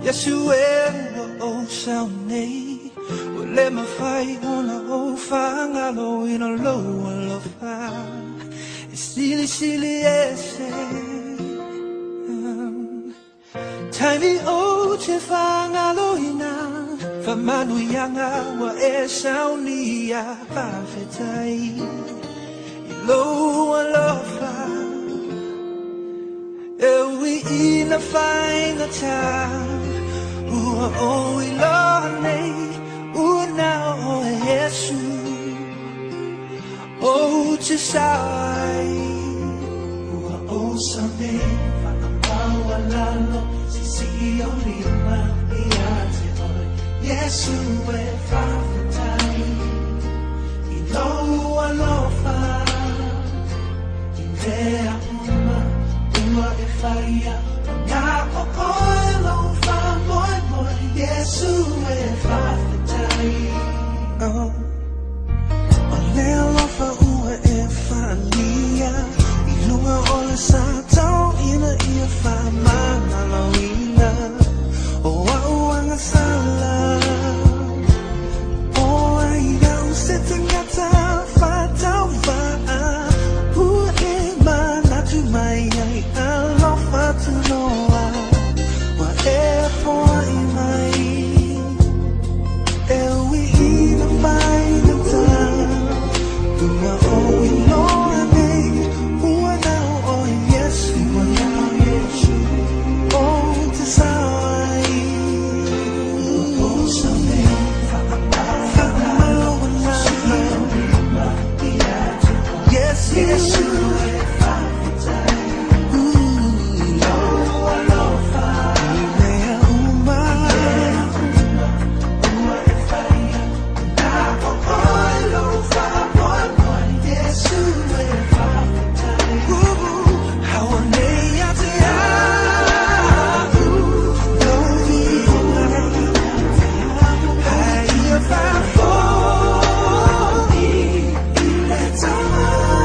Yeshua o saunei o le mawhai ona o whangalo ina loa lofa e sili sili e se Taimi o te whangalo ina whamanu ianga wa e sauni a pawhetai I loa lofa e ui ina whainga ta Ua o I loa nei, ua nao o e Yesu O te sai Ua o sa nei, whakamaua lalo Sisi o lima I a te oi Yesu e whawhetai I loa lofa I mea uma, ua e whaia Ngā o koe lofa moi moi Yesu e whawhetai O lea lofa ua e whania I lunga o le sātau ina ia whamana lauina O auanga sala O ai au se te ngata whatau waa Ua e manatu mai ai a lofa tu noa Wa e poa I mai E ui ina mai na ta Ua o I loa nei Ua nao o Yesu Ua nao Yesu O te sawai O sa nei Whakamau na Yes, Yesu e whawhetai Loa lofa I mea uma Ua e whaia Nā o oi lofa moi moi Yesu e whawhetai Hawa nei a te au Lovi Hai ia whawho I le tama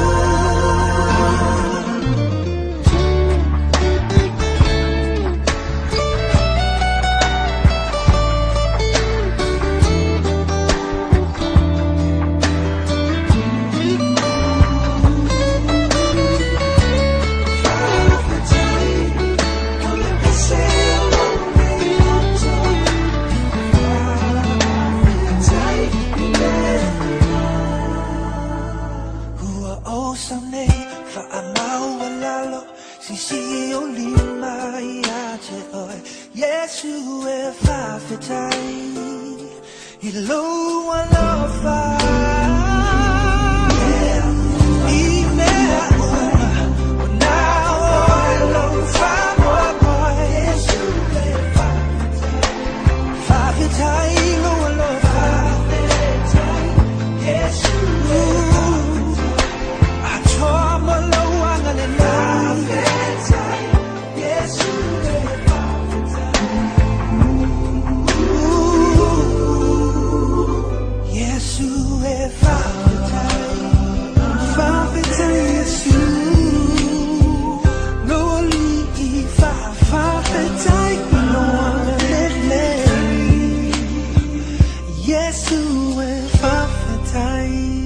Yesu e whawhetai I loa lofa I mea uma O nā oi lofa moi moi Yesu e whawhetai loa lofa Yesu e A toa mo loanga le nai Yesu e Yesu e whawhetai Whawhetai Yesu Loa li I whawhetai Loa lele Yesu e whawhetai